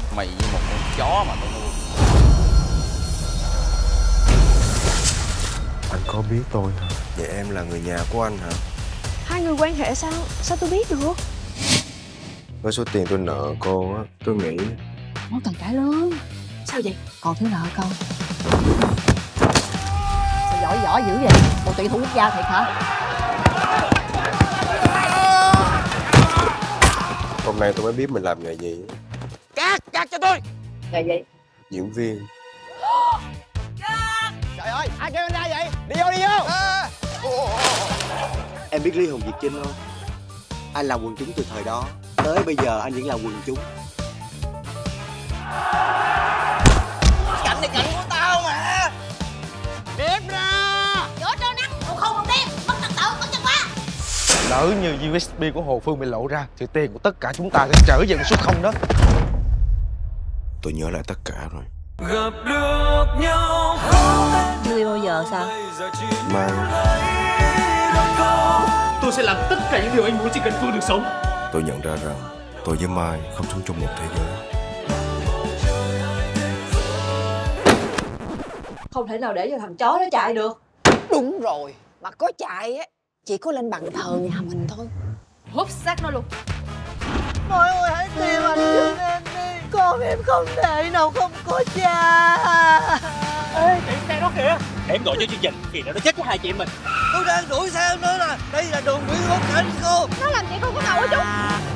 Mày như một con chó mà tao nuôi. Anh có biết tôi hả? Vậy em là người nhà của anh hả? Hai người quan hệ sao? Sao tôi biết được? Với số tiền tôi nợ cô á, tôi nghĩ Món cần cãi lớn. Sao vậy? Còn thiếu nợ con. Sao giỏi dữ vậy? Một tuyển thủ quốc gia thiệt hả? hôm nay tôi mới biết mình làm nghề gì. Cắt cho tôi. Là vậy? Diễn viên. Trời ơi, ai kêu anh ra vậy? Đi vô. Em biết Lý Hùng Việt Chinh không? Anh là quần chúng từ thời đó, tới bây giờ anh vẫn là quần chúng. Cảnh này cảnh của tao mà. Tiếp ra. Chỗ trâu nắng, một không một đen, mất trật tự, mất chân quá. Lỡ như USB của Hồ Phương bị lộ ra thì tiền của tất cả chúng ta sẽ trở về con số 0 đó. Tôi nhớ lại tất cả rồi. Gặp được nhau Chưa đi bao giờ sao? Mai tôi sẽ làm tất cả những điều anh muốn chỉ cần Phương được sống. tôi nhận ra rằng tôi với Mai không sống chung một thế giới. Không thể nào để cho thằng chó nó chạy được. Đúng rồi. Mà có chạy á, chỉ có lên bàn thờ nhà mình thôi. Hút xác nó luôn. Mọi người hãy tìm anh giúp em đi. Con em không thể nào không có cha. Ê, chạy xe đó kìa. Để em gọi cho chương trình, thì nó chết với hai chị em mình. Tôi đang đuổi xe nữa nè. Đây là đường Nguyễn Quốc Cảnh cô. Nó làm chị không có đầu á chú.